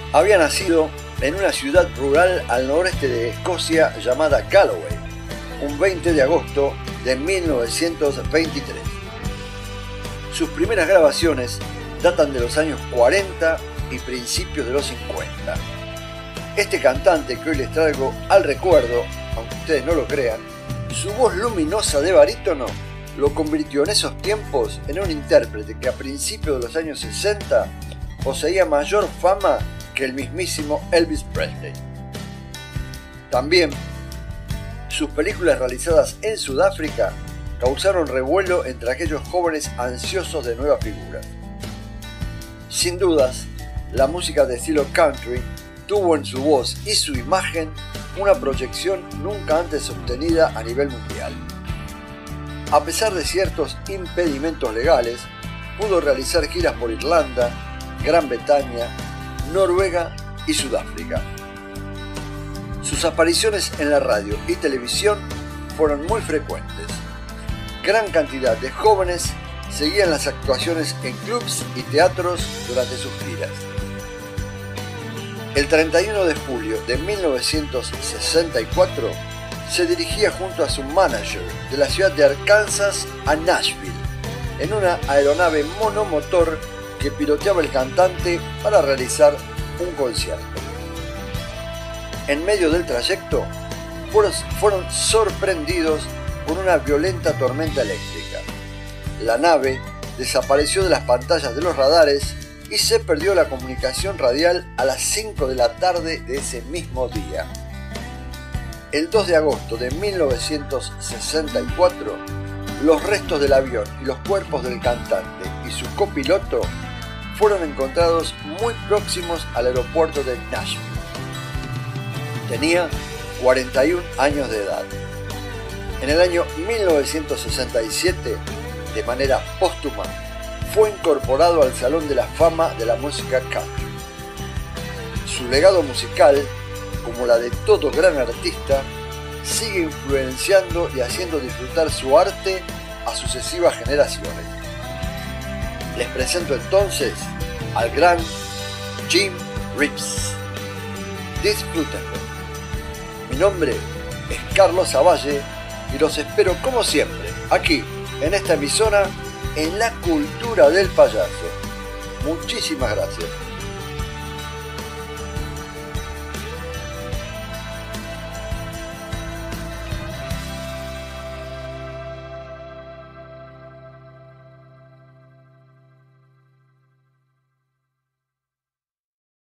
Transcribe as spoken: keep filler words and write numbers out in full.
Había nacido en una ciudad rural al noreste de Escocia llamada Galloway, un veinte de agosto de mil novecientos veintitrés. Sus primeras grabaciones datan de los años cuarenta y principios de los cincuenta. Este cantante que hoy les traigo al recuerdo, aunque ustedes no lo crean, su voz luminosa de barítono lo convirtió en esos tiempos en un intérprete que a principios de los años sesenta poseía mayor fama que el mismísimo Elvis Presley. También, sus películas realizadas en Sudáfrica causaron revuelo entre aquellos jóvenes ansiosos de nuevas figuras. Sin dudas, la música de estilo country tuvo en su voz y su imagen una proyección nunca antes obtenida a nivel mundial. A pesar de ciertos impedimentos legales, pudo realizar giras por Irlanda, Gran Bretaña, Noruega y Sudáfrica. Sus apariciones en la radio y televisión fueron muy frecuentes. Gran cantidad de jóvenes seguían las actuaciones en clubs y teatros durante sus giras. El treinta y uno de julio de mil novecientos sesenta y cuatro se dirigía junto a su manager de la ciudad de Arkansas a Nashville en una aeronave monomotor que piloteaba el cantante para realizar un concierto. En medio del trayecto fueron, fueron sorprendidos por una violenta tormenta eléctrica. La nave desapareció de las pantallas de los radares y se perdió la comunicación radial a las cinco de la tarde de ese mismo día. El dos de agosto de mil novecientos sesenta y cuatro, los restos del avión y los cuerpos del cantante y su copiloto fueron encontrados muy próximos al aeropuerto de Nashville. Tenía cuarenta y un años de edad. En el año mil novecientos sesenta y siete, de manera póstuma, fue incorporado al Salón de la Fama de la Música Country. Su legado musical, como la de todo gran artista, sigue influenciando y haciendo disfrutar su arte a sucesivas generaciones. Les presento entonces al gran Jim Reeves. Disfrútenlo. Mi nombre es Carlos Avalle y los espero como siempre aquí en esta emisora en La Cultura del Payaso. Muchísimas gracias.